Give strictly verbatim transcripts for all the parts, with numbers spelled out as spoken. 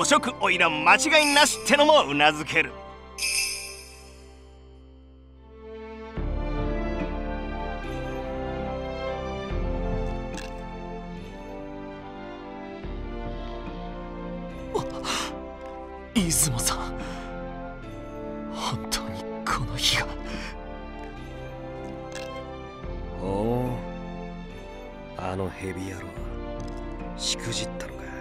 汚職花魁間違いなしってのもうなずける。 出雲さん、本当にこの日が。 おお、あのヘビ野郎しくじったのか。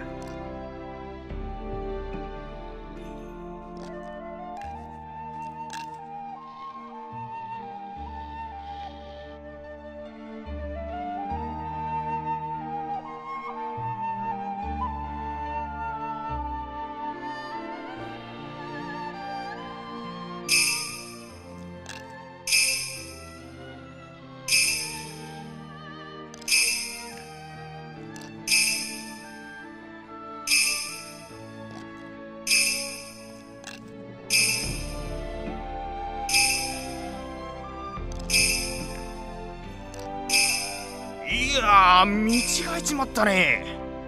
いやー、見違えちまったね。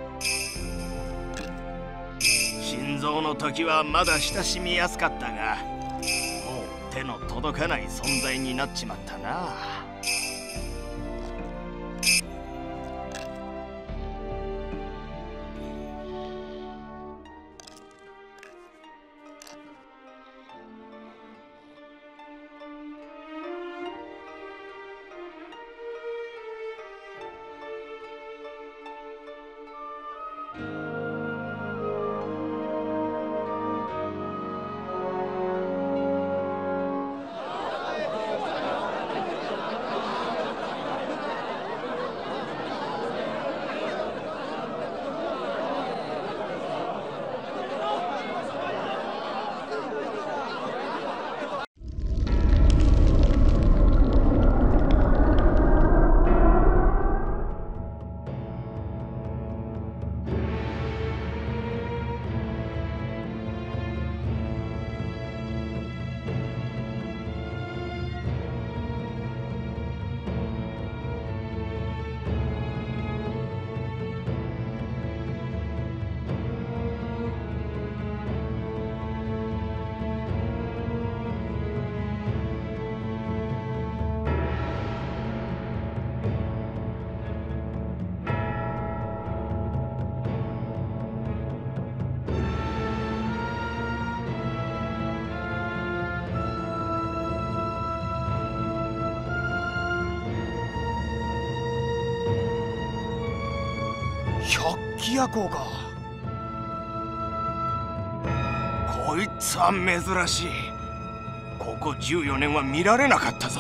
心臓の時はまだ親しみやすかったが、もう手の届かない存在になっちまったな。 百鬼夜行か。 こいつは珍しい。ここじゅうよねんは見られなかったぞ。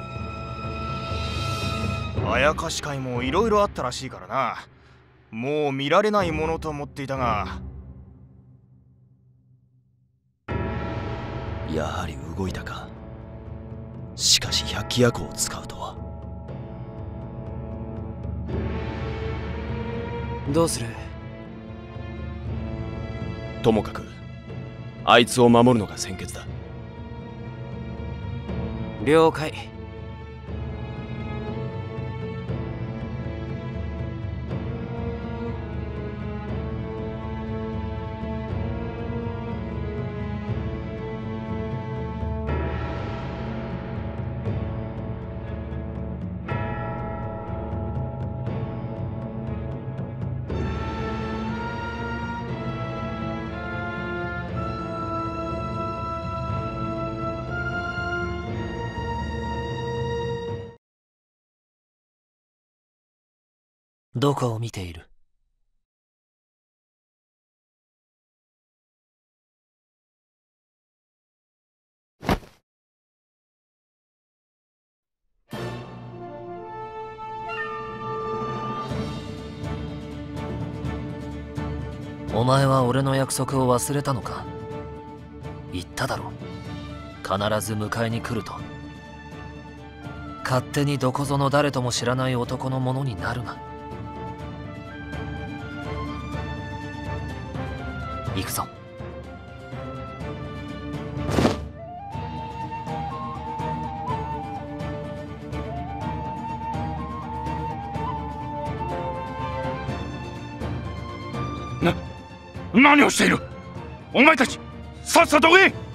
あやかし会もいろいろあったらしいからな。もう見られないものと思っていたが。 やはり動いたか。しかし百鬼夜行を使うとは。 どうする？ ともかくあいつを守るのが先決だ。 了解。どこを見ている？お前は俺の約束を忘れたのか？言っただろ。必ず迎えに来ると。勝手にどこぞの誰とも知らない男のものになるな。行くぞ。 な、何をしている？ お前たちさっさと追え。